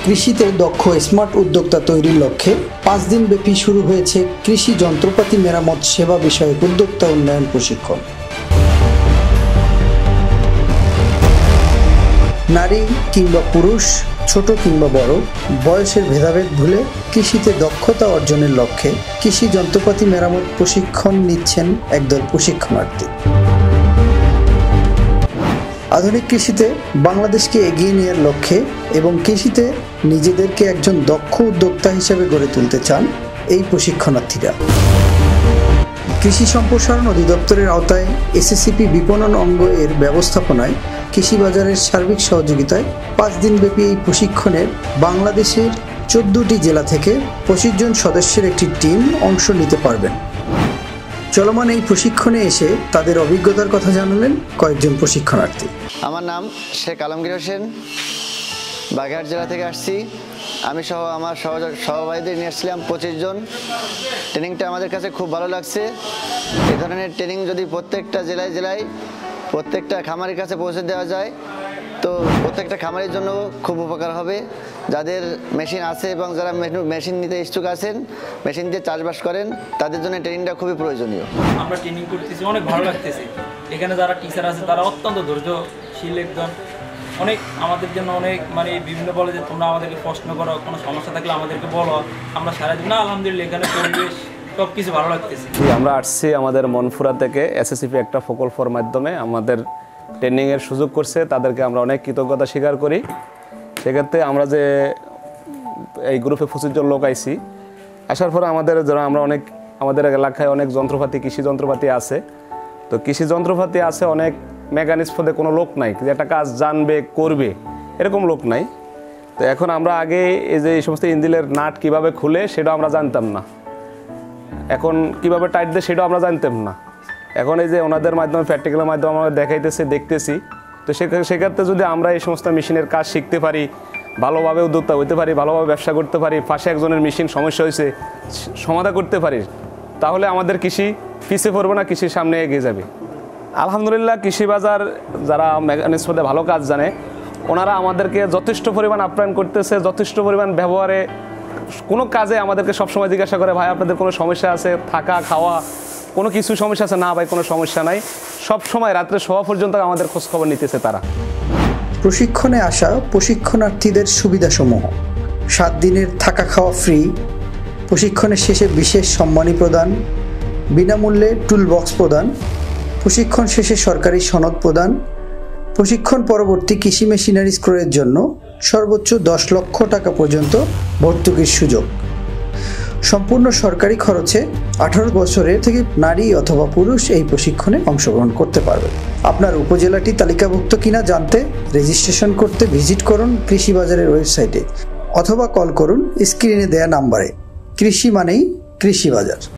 কৃষিতে দক্ষ স্মার্ট উদ্যোক্তা তৈরির লক্ষ্যে 5 দিনব্যাপী শুরু হয়েছে কৃষি যন্ত্রপাতি মেরামত সেবা বিষয়ক উদ্যোক্তা উন্নয়ন প্রশিক্ষণ। নারী কিংবা পুরুষ, ছোট কিংবা বড়, বয়সের ভেদাভেদ ভুলে কৃষিতে দক্ষতা অর্জনের লক্ষ্যে কৃষি যন্ত্রপাতি মেরামত প্রশিক্ষণ নিচ্ছেন একদল প্রশিক্ষণার্থী। আধুনিক কৃষিতে বাংলাদেশকে এগিয়ে নেওয়ার লক্ষ্যে এবং কৃষিতে নিজেদেরকে একজন দক্ষ উদ্যোক্তা হিসেবে গড়ে তুলতে চান এই প্রশিক্ষণার্থীরা। কৃষি সম্প্রসারণ অধিদপ্তরের আওতায় এসএসসিপি বিপণন অঙ্গ এর ব্যবস্থাপনায় কৃষি বাজারের সার্বিক সহযোগিতায় 5 দিনব্যাপী এই প্রশিক্ষণের বাংলাদেশের 14টি জেলা থেকে 25 জন সদস্যের একটি টিম অংশ নিতে পারবেন। চলমান এই প্রশিক্ষণে এসে তাদের অভিজ্ঞতার কথা জানালেন কয়েকজন প্রশিক্ষণার্থী। আমার নাম শেখ আলমগীর হোসেন, বাগেরহাট জেলা থেকে আসছি। আমি সহ আমার সহভাগীদের নিয়ে আসছিলাম 25 জন। ট্রেনিংটা আমাদের কাছে খুব ভালো লাগছে। এই ধরনের ট্রেনিং যদি প্রত্যেকটা জেলায় জেলায় প্রত্যেকটা খামারের কাছে পৌঁছে দেওয়া যায় তো প্রত্যেকটা খামারের জন্য খুব উপকার হবে। যাদের মেশিন আছে এবং যারা মেশিন নিতে ইচ্ছুক আছেন, মেশিন দিয়ে চাষবাস করেন, তাদের জন্য ট্রেনিংটা খুবই প্রয়োজনীয়। আমরা ট্রেনিং করতেছি, অনেক ভালো লাগতেছে। এখানে যারা টিচার আছে তারা অত্যন্ত ধৈর্যশীল, একজন অনেক আমাদের জন্য অনেক বিভিন্ন বলে যে তোমরা আমাদেরকে প্রশ্ন করো, কোনো সমস্যা থাকলে আমাদেরকে বলো, আমরা সারাদিন না আলহামদুলিল্লাহ এখানে পরিবেশ সব কিছু ভালো লাগতেছে। আমরা আসছি আমাদের মনফুরা থেকে, এসএসসিপি একটা ফোকাল ফোর মাধ্যমে আমাদের ট্রেনিংয়ের সুযোগ করছে, তাদেরকে আমরা অনেক কৃতজ্ঞতা স্বীকার করি। সেক্ষেত্রে আমরা যে এই গ্রুপে 25 জন লোক আইছি, আসার পরে আমাদের এলাকায় অনেক যন্ত্রপাতি, কৃষি যন্ত্রপাতি আছে। তো কৃষি যন্ত্রপাতি আছে, অনেক মেকানিক্স পদে কোনো লোক নাই যে একটা কাজ জানবে করবে, এরকম লোক নাই। তো এখন আমরা আগে এই সমস্ত ইঞ্জিনের নাট কিভাবে খুলে সেটাও আমরা জানতাম না, এখন কিভাবে টাইট দেয় সেটাও আমরা জানতাম না। এখন এই যে ওনাদের মাধ্যমে প্র্যাকটিক্যালের মাধ্যমে আমরা দেখতেছি। তো সেক্ষেত্রে যদি আমরা এই সমস্ত মেশিনের কাজ শিখতে পারি, ভালোভাবে উদ্যোক্তা হতে পারি, ভালোভাবে ব্যবসা করতে পারি, পাশে একজনের মেশিন সমস্যা হয়েছে সমাধান করতে পারি, তাহলে আমাদের কৃষি পিছিয়ে পড়বে না, কৃষির সামনে এগিয়ে যাবে। আলহামদুলিল্লাহ কৃষি বাজার যারা মেকানিক্স পদে ভালো কাজ জানে, ওনারা আমাদেরকে যথেষ্ট পরিমাণ আপ্যায়ন করতেছে, যথেষ্ট পরিমাণ ব্যবহারে কোনো কাজে আমাদেরকে সবসময় জিজ্ঞাসা করে, ভাই আপনাদের কোনো সমস্যা আছে, থাকা খাওয়া কোনো কিছু সমস্যা আছে? না ভাই, কোনো সমস্যা নাই। সব সময় রাত্রে শোয়া পর্যন্ত আমাদের খোঁজখবর নিতেছে তারা। প্রশিক্ষণে আসা প্রশিক্ষণার্থীদের সুবিধাসমূহ: 7 দিনের থাকা খাওয়া ফ্রি, প্রশিক্ষণের শেষে বিশেষ সম্মানী প্রদান, বিনামূল্যে টুল বক্স প্রদান, প্রশিক্ষণ শেষে সরকারি সনদ প্রদান, প্রশিক্ষণ পরবর্তী কৃষি মেশিনারিজ ক্রয়ের জন্য সর্বোচ্চ 10 লক্ষ টাকা পর্যন্ত ভর্তুকির সুযোগ। সম্পূর্ণ সরকারি খরচে 18 বছরের থেকে নারী অথবা পুরুষ এই প্রশিক্ষণে অংশগ্রহণ করতে পারবে। আপনার উপজেলাটি তালিকাভুক্ত কিনা জানতে রেজিস্ট্রেশন করতে ভিজিট করুন কৃষি বাজারের ওয়েবসাইটে অথবা কল করুন স্ক্রিনে দেয়া নাম্বারে। কৃষি মানেই কৃষি বাজার।